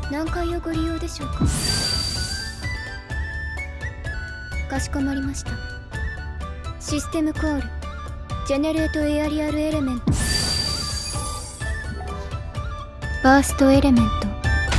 何階をご利用でしょうか。かしこまりました。システムコールジェネレートエアリアルエレメントバーストエレメント。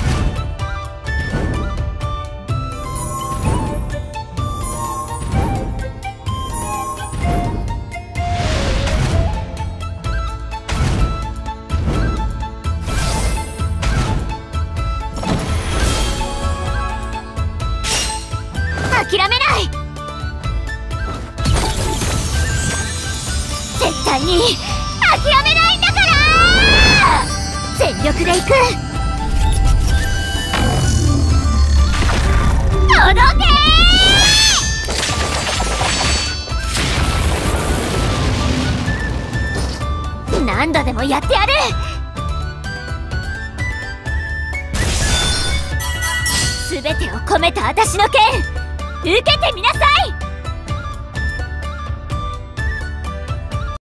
諦めない。絶対に諦めないんだから。全力でいく。届け。何度でもやってやる。全てを込めた私の剣受けてみなさい。